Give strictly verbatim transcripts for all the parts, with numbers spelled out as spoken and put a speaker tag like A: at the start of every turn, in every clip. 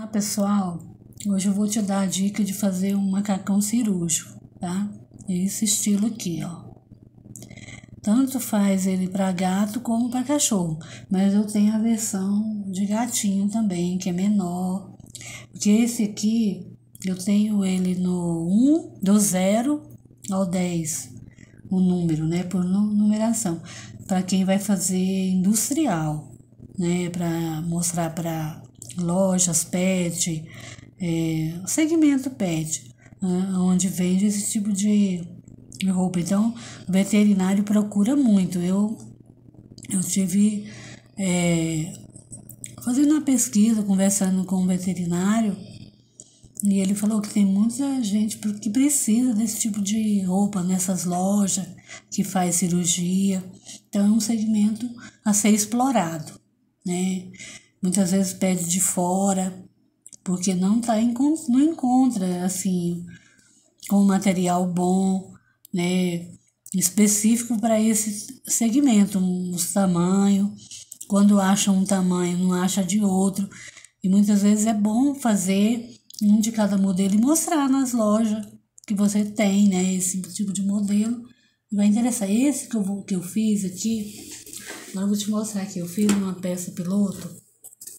A: Olá pessoal, hoje eu vou te dar a dica de fazer um macacão cirúrgico, tá? Esse estilo aqui, ó. Tanto faz ele para gato como para cachorro, mas eu tenho a versão de gatinho também, que é menor. Porque esse aqui, eu tenho ele no um, do zero ao dez, o número, né? Por numeração, para quem vai fazer industrial, né? Para mostrar para lojas pet, é, segmento pet, né, onde vende esse tipo de roupa. Então, o veterinário procura muito. Eu, eu tive é, fazendo uma pesquisa, conversando com o veterinário, e ele falou que tem muita gente que precisa desse tipo de roupa nessas lojas que faz cirurgia. Então, é um segmento a ser explorado, né? Muitas vezes pede de fora, porque não tá não encontra assim um material bom, né, específico para esse segmento, uns tamanhos. Quando acha um tamanho, não acha de outro. E muitas vezes é bom fazer um de cada modelo e mostrar nas lojas que você tem, né, esse tipo de modelo. Vai interessar. Esse que eu, vou, que eu fiz aqui, agora eu vou te mostrar aqui. Eu fiz uma peça piloto.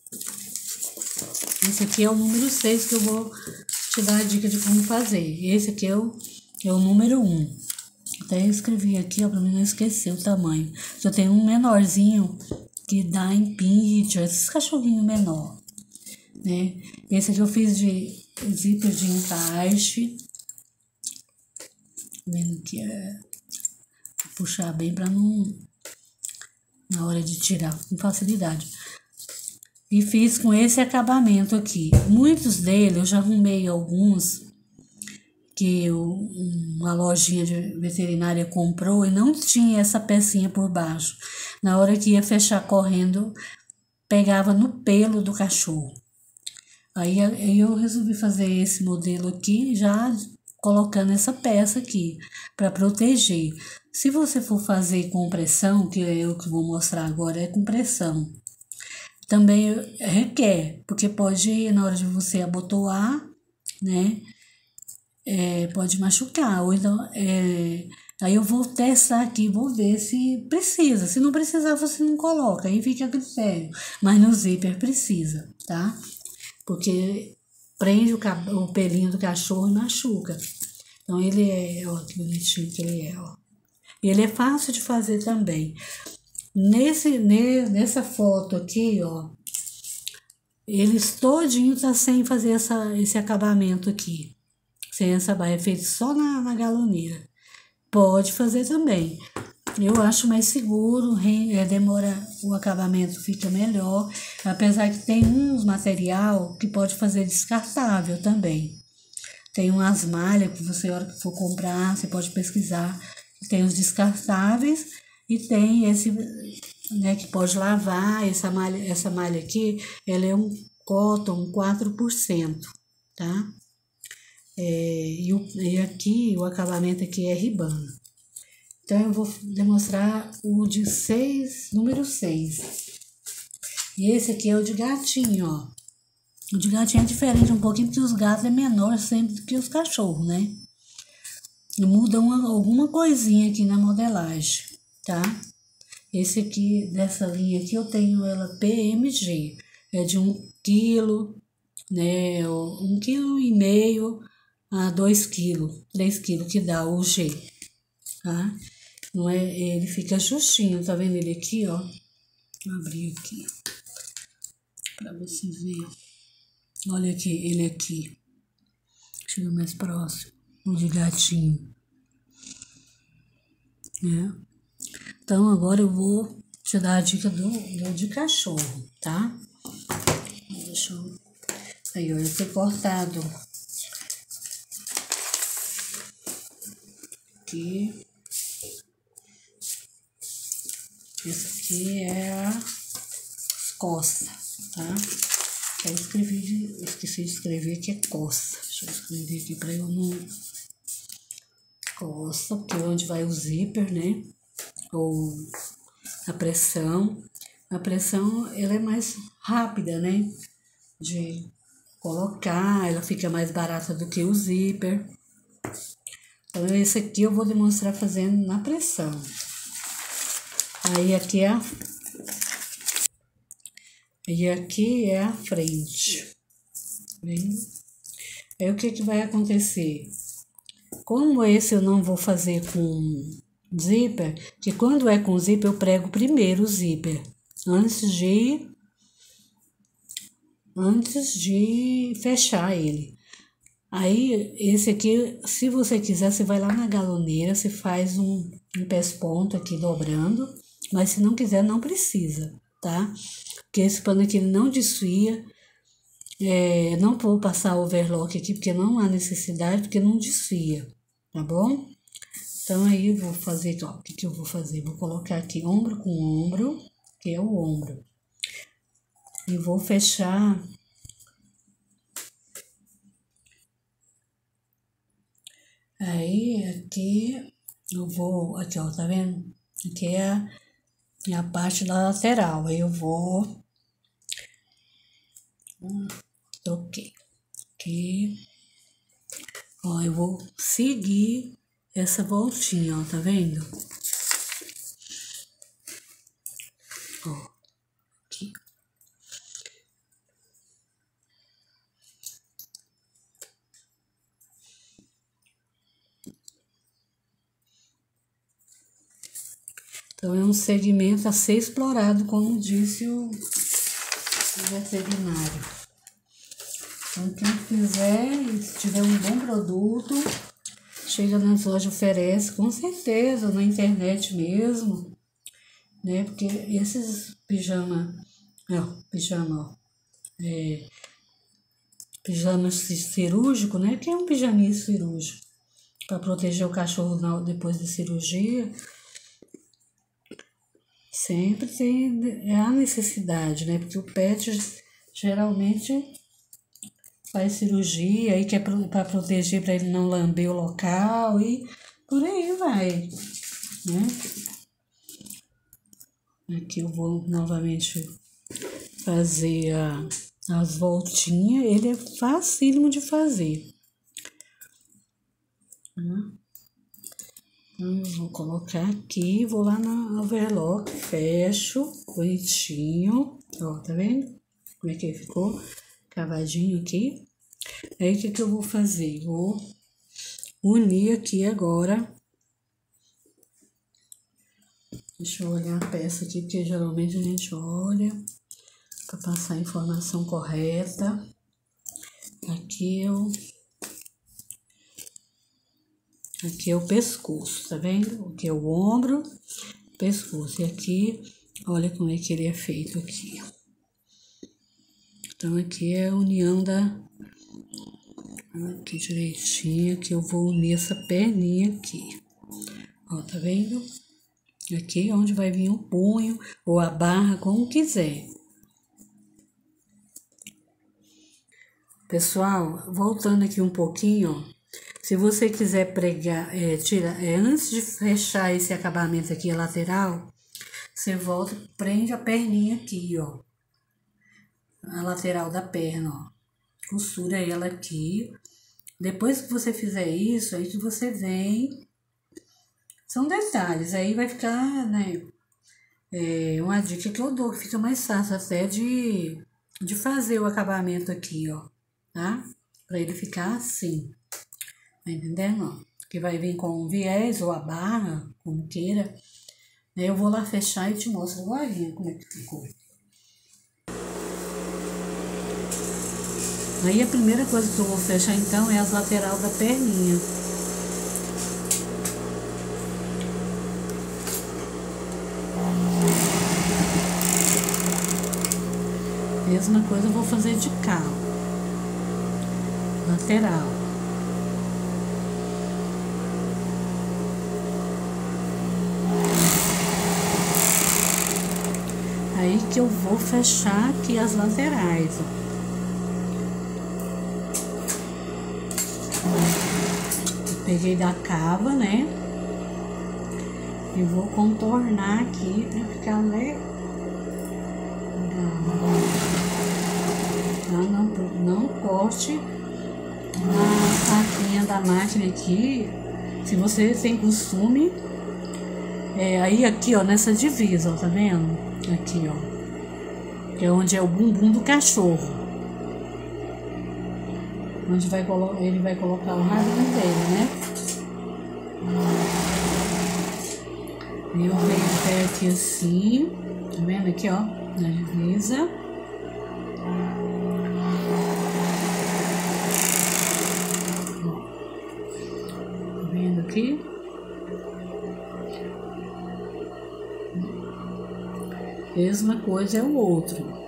A: Esse aqui é o número seis que eu vou te dar a dica de como fazer. Esse aqui é o, é o número um. Até escrevi aqui, ó, pra mim não esquecer o tamanho. Já tem um menorzinho que dá em pincher, esses cachorrinhos menor, né? Esse aqui eu fiz de zíper de encaixe. Vendo que é... Vou puxar bem pra não... Na hora de tirar, com facilidade. E fiz com esse acabamento aqui. Muitos deles, eu já arrumei alguns que eu, uma lojinha de veterinária comprou e não tinha essa pecinha por baixo. Na hora que ia fechar correndo, pegava no pelo do cachorro. Aí, aí eu resolvi fazer esse modelo aqui, já colocando essa peça aqui, para proteger. Se você for fazer com pressão, que é o que vou mostrar agora, é com pressão. Também requer, porque pode, na hora de você abotoar, né, é, pode machucar. Ou então, é, aí eu vou testar aqui, vou ver se precisa. Se não precisar, você não coloca, aí fica a critério. Mas no zíper precisa, tá? Porque prende o, o pelinho do cachorro e machuca. Então, ele é, ó, que bonitinho que ele é, ó. Ele é fácil de fazer também. Nesse, nessa foto aqui, ó, eles todinho tá sem fazer essa, esse acabamento aqui. Sem essa barra, é feito só na, na galoneira. Pode fazer também. Eu acho mais seguro, é, demora, o acabamento fica melhor. Apesar que tem uns material que pode fazer descartável também. Tem umas malhas que você, na hora que for comprar, você pode pesquisar. Tem os descartáveis e tem esse, né, que pode lavar. Essa malha, essa malha aqui, ela é um cotton quatro por cento, tá? É, e, o, e aqui, o acabamento aqui é ribana. Então, eu vou demonstrar o de seis, número seis. E esse aqui é o de gatinho, ó. O de gatinho é diferente um pouquinho, porque os gatos é menor sempre do que os cachorros, né? E muda uma, alguma coisinha aqui na modelagem, tá? Esse aqui, dessa linha aqui, eu tenho ela P M G. É de um quilo, né? Um quilo e meio a dois quilos, três quilos que dá o G, tá? Não é, ele fica justinho, tá vendo ele aqui, ó? Vou abrir aqui, pra você ver. Olha aqui, ele aqui. Chega mais próximo, o de gatinho. É. Então, agora eu vou te dar a dica do, do de cachorro, tá? Deixa eu... Aí, olha, eu tenho cortado aqui. Esse aqui é as costas, tá? Eu escrevi, de, esqueci de escrever que é costa. Deixa eu escrever aqui pra eu não... Costa, porque é onde vai o zíper, né? Ou a pressão. A pressão, ela é mais rápida, né? De colocar, ela fica mais barata do que o zíper. Então, esse aqui eu vou demonstrar fazendo na pressão. Aí, aqui é a, e aqui é a frente. Bem? Aí, o que que vai acontecer? Como esse eu não vou fazer com zíper, que quando é com zíper eu prego primeiro o zíper, antes de, antes de fechar ele. Aí, esse aqui, se você quiser, você vai lá na galoneira, você faz um, um pesponto aqui dobrando, mas se não quiser, não precisa, tá? Porque esse pano aqui ele não desfia, é, não vou passar overlock aqui, porque não há necessidade, porque não desfia, tá bom? Então, aí, eu vou fazer, ó, o que que eu vou fazer? Vou colocar aqui ombro com ombro, que é o ombro, e vou fechar... Aí, aqui, eu vou, aqui, ó, tá vendo? Aqui é a, é a parte da lateral, aí eu vou, hum, ok, aqui, ó, eu vou seguir essa voltinha, ó, tá vendo? Ó, aqui. Então, é um segmento a ser explorado, como disse o, o veterinário. Então, quem quiser, se tiver um bom produto, chega nas lojas, oferece, com certeza, na internet mesmo, né? Porque esses pijama, ó, pijama, ó, é, pijama cirúrgico, né? Que é um pijaminha cirúrgico, para proteger o cachorro na, depois da cirurgia. Sempre tem a necessidade, né? Porque o pet geralmente faz cirurgia e quer para proteger, para ele não lamber o local e por aí vai, né? Aqui eu vou novamente fazer a, as voltinhas, ele é facílimo de fazer. Então, eu vou colocar aqui, vou lá na overlock, fecho, bonitinho, ó, tá vendo? Como é que ficou? Cavadinho aqui. Aí, o que que eu vou fazer? Vou unir aqui agora. Deixa eu olhar a peça aqui, porque geralmente a gente olha para passar a informação correta. Aqui eu... Aqui é o pescoço, tá vendo? Aqui é o ombro, pescoço. E aqui, olha como é que ele é feito aqui. Então, aqui é a união da... Aqui direitinho, que eu vou unir essa perninha aqui. Ó, tá vendo? Aqui é onde vai vir o punho ou a barra, como quiser. Pessoal, voltando aqui um pouquinho, ó. Se você quiser pregar, é, tirar, é, antes de fechar esse acabamento aqui, a lateral, você volta, prende a perninha aqui, ó. A lateral da perna, ó. Costura ela aqui. Depois que você fizer isso, aí que você vem... São detalhes, aí vai ficar, né? É, uma dica que eu dou, que fica mais fácil até de, de fazer o acabamento aqui, ó. Tá? Pra ele ficar assim. Tá entendendo? Que vai vir com o viés ou a barra, como queira. Eu vou lá fechar e te mostro agora como é que ficou. Aí a primeira coisa que eu vou fechar então é as lateral da perninha. Mesma coisa eu vou fazer de cá, ó. Lateral. Aí que eu vou fechar aqui as laterais, ó. Eu peguei da cava, né? E vou contornar aqui pra ficar legal. Não, não, não corte a faquinha da máquina aqui, se você tem costume, é, aí aqui, ó, nessa divisa, ó, tá vendo? Aqui, ó, que é onde é o bumbum do cachorro, onde vai colo ele vai colocar o rabinho dele, né? Eu venho até aqui assim, tá vendo aqui, ó, na divisa. Tá vendo aqui? Mesma coisa é o outro.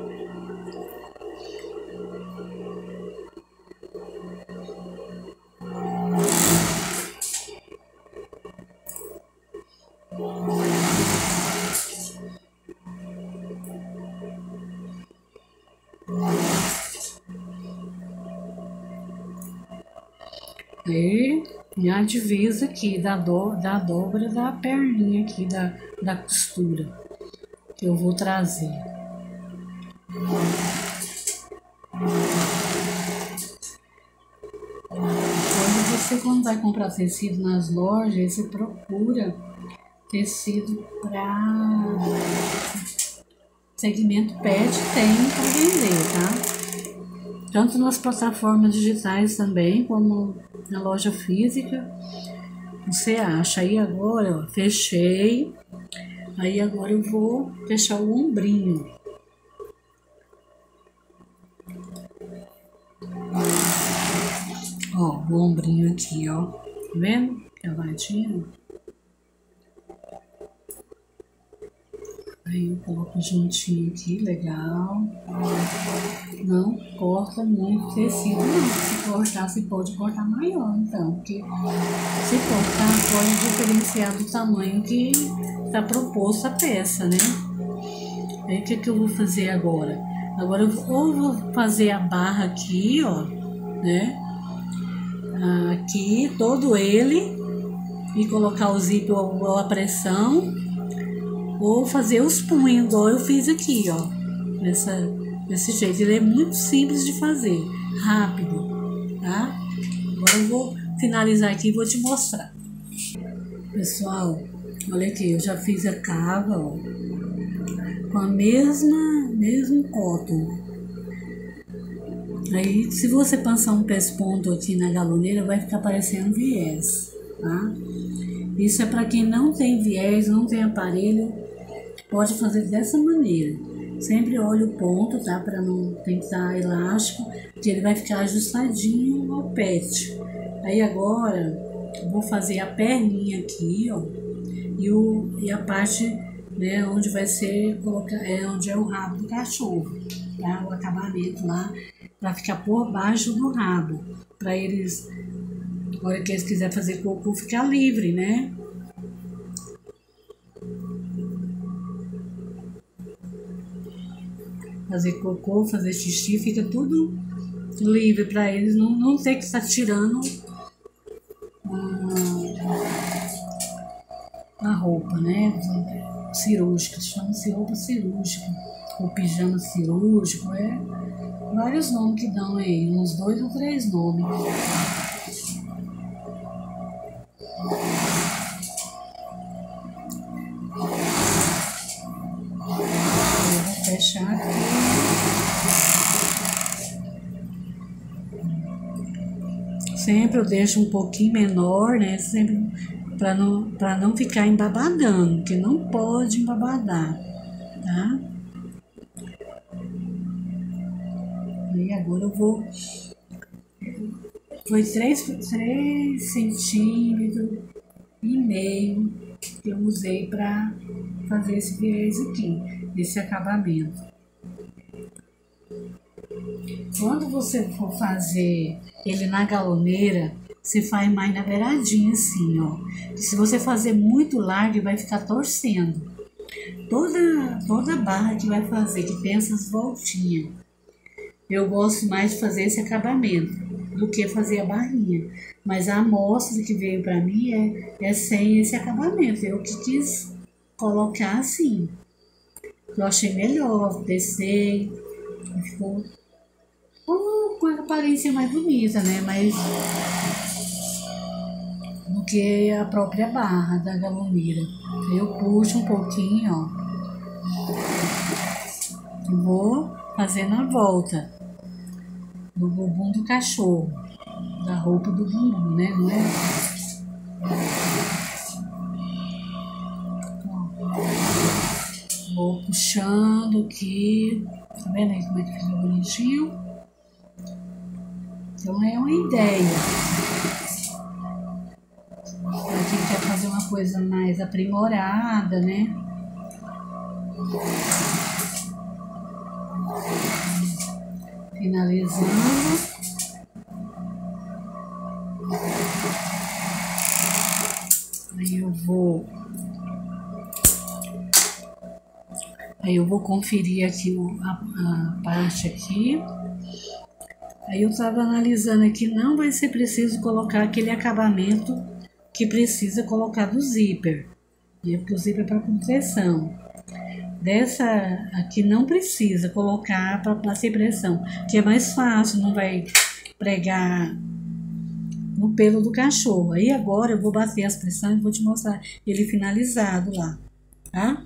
A: E, e a divisa aqui da, do, da dobra da perninha aqui da, da costura que eu vou trazer. Quando você quando vai comprar tecido nas lojas, você procura tecido para segmento pet, tem para vender, tá? Tanto nas plataformas digitais também, como na loja física, você acha. Aí agora, ó, fechei. Aí agora eu vou fechar o ombrinho. Ó, o ombrinho aqui, ó. Tá vendo? Cavadinho. Aí eu coloco juntinho aqui, legal. Não corta muito tecido, não. Se cortar, você pode cortar maior, então. Porque se cortar, pode diferenciar do tamanho que está proposto a peça, né? Aí o que, que eu vou fazer agora? Agora eu vou, ou vou fazer a barra aqui, ó, né? Aqui, todo ele. E colocar o zíper ou a pressão. Ou fazer os punhos, igual eu fiz aqui, ó. Nessa, desse jeito. Ele é muito simples de fazer. Rápido, tá? Agora eu vou finalizar aqui e vou te mostrar. Pessoal, olha aqui. Eu já fiz a cava, ó. Com a mesma, mesmo cotton. Aí, se você passar um pesponto aqui na galoneira, vai ficar parecendo viés, tá? Isso é para quem não tem viés, não tem aparelho. Pode fazer dessa maneira. Sempre olhe o ponto, tá? Para não tentar elástico, que ele vai ficar ajustadinho ao pet. Aí agora, vou fazer a perninha aqui, ó. E, o, e a parte, né, onde vai ser, colocar, é onde é o rabo do cachorro, tá? O acabamento lá, para ficar por baixo do rabo. Para eles, na hora que eles quiserem fazer cocô, ficar livre, né? Fazer cocô, fazer xixi, fica tudo livre para eles não, não ter que estar tirando a, a roupa, né? Cirúrgica, chama-se roupa cirúrgica, ou pijama cirúrgico, é vários nomes que dão aí, uns dois ou três nomes. Eu vou fechar aqui. Sempre eu deixo um pouquinho menor, né? Sempre para não, para não ficar embabadando, porque não pode embabadar, tá? E agora eu vou. Foi três centímetros e meio que eu usei para fazer esse viés aqui, esse acabamento. Quando você for fazer ele na galoneira, você faz mais na beiradinha assim, ó. Se você fazer muito largo, vai ficar torcendo. Toda, toda barra que vai fazer, que tem essas voltinhas, eu gosto mais de fazer esse acabamento do que fazer a barrinha. Mas a amostra que veio pra mim é, é sem esse acabamento. Eu que quis colocar assim. Eu achei melhor, descer, ficou uma coisa aparência mais bonita, né? Mas do que a própria barra da galonira. Eu puxo um pouquinho, ó. E vou fazendo a volta do bumbum do cachorro, da roupa do bumbum, né? Não é? Vou puxando aqui, tá vendo aí como é que fica bonitinho? Então é uma ideia. Pra quem quer fazer uma coisa mais aprimorada, né? Finalizando. Aí eu vou Aí eu vou conferir aqui a, a parte aqui. Aí eu estava analisando aqui, não vai ser preciso colocar aquele acabamento que precisa colocar do zíper, né? Porque o zíper é para proteção. Dessa aqui não precisa colocar para passar impressão, que é mais fácil, não vai pregar no pelo do cachorro. Aí agora eu vou bater as pressões e vou te mostrar ele finalizado lá, tá?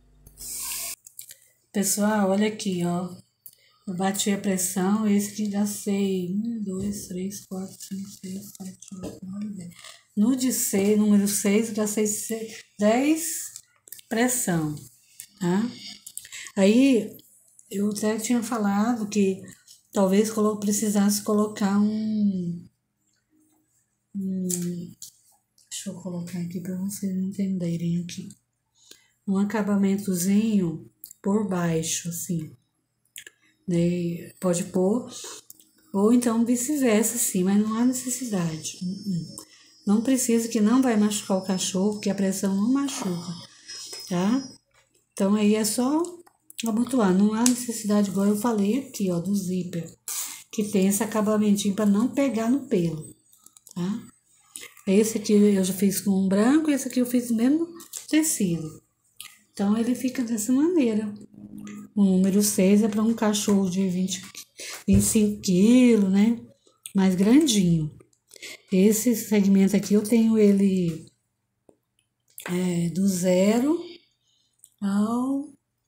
A: Pessoal, olha aqui, ó. Eu bati a pressão, esse aqui gastei um, dois, três, quatro, cinco, seis, sete, oito, nove, dez. No de seis, número seis, gastei dez pressão, tá? Aí, eu até tinha falado que talvez precisasse colocar um... um deixa eu colocar aqui para vocês entenderem aqui. Um acabamentozinho por baixo, assim, né? Pode pôr, ou então vice-versa, assim, mas não há necessidade. Não precisa, que não vai machucar o cachorro, porque a pressão não machuca, tá? Então aí é só abotoar, não há necessidade, igual eu falei aqui, ó, do zíper, que tem esse acabamentinho para não pegar no pelo, tá? Esse aqui eu já fiz com um branco, esse aqui eu fiz no mesmo tecido. Então, ele fica dessa maneira. O número seis é para um cachorro de vinte, vinte e cinco quilos, né? Mais grandinho. Esse segmento aqui, eu tenho ele é, do zero ao,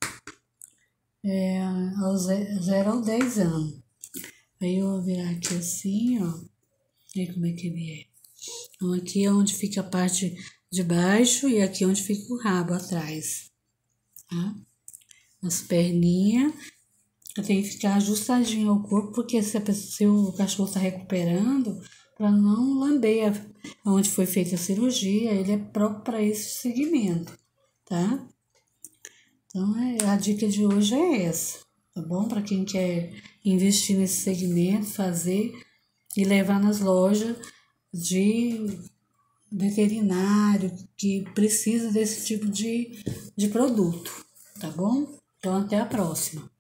A: é, ao zero ao dez anos. Aí, eu vou virar aqui assim, ó. Olha como é que ele é. Então, aqui é onde fica a parte de baixo e aqui é onde fica o rabo atrás. Tá? As perninhas tem que ficar ajustadinho ao corpo, porque se, a pessoa, se o cachorro está recuperando, para não lamber a, onde foi feita a cirurgia, ele é próprio para esse segmento, tá? Então, é, a dica de hoje é essa, tá bom? Para quem quer investir nesse segmento, fazer e levar nas lojas de veterinário que precisa desse tipo de, de produto, tá bom? Então, até a próxima.